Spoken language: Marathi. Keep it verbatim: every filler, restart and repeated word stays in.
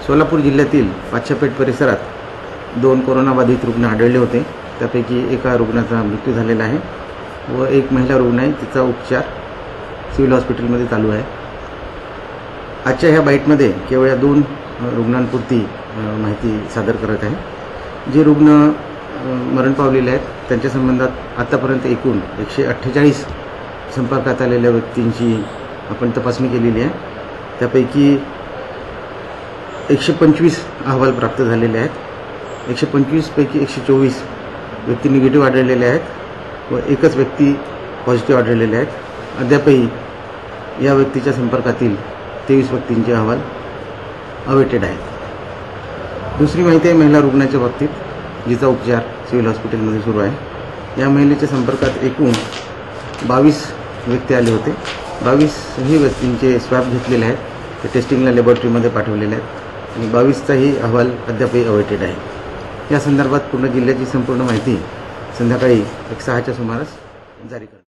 सोलापूर जिल्ह्यातील पाचशापेठ परिसरात दोन कोरोनाबाधित रुग्ण आढळले होते। त्यापैकी एका रुग्णाचा मृत्यू झालेला आहे व एक महिला रुग्ण आहे, तिचा उपचार सिव्हिल हॉस्पिटलमध्ये चालू आहे। आजच्या ह्या बाईटमध्ये केवळ या दोन रुग्णांपुरती माहिती सादर करत आहे। जे रुग्ण मरण पावलेले आहेत त्यांच्या संबंधात आतापर्यंत एकूण एकशे अठ्ठेचाळीस संपर्कात आलेल्या व्यक्तींची आपण तपासणी केलेली आहे। त्यापैकी एकशे पंचवीस अहवाल प्राप्त झालेले आहेत। एकशे पंचवीस पैकी एकशे चोवीस व्यक्ती निगेटिव्ह आढळलेले आहेत व एकच व्यक्ती पॉझिटिव्ह आढळलेले आहेत। अद्यापही या व्यक्तीच्या संपर्कातील तेवीस व्यक्तींचे अहवाल अवेटेड आहेत। दुसरी माहिती आहे महिला रुग्णाच्या बाबतीत, जिचा उपचार सिव्हिल हॉस्पिटलमध्ये सुरू आहे। या महिलेच्या संपर्कात एकूण बावीस व्यक्ती आले होते। बावीस ही व्यक्तींचे स्वॅब घेतलेले आहेत, ते टेस्टिंगला लॅबोरेटरीमध्ये पाठवलेले आहेत आणि बावीसचाही अहवाल अद्यापही अवेटेड आहे। या संदर्भात पूर्ण जिल्ह्याची संपूर्ण माहिती संध्याकाळी एक सहाच्या सुमारास जारी करतो।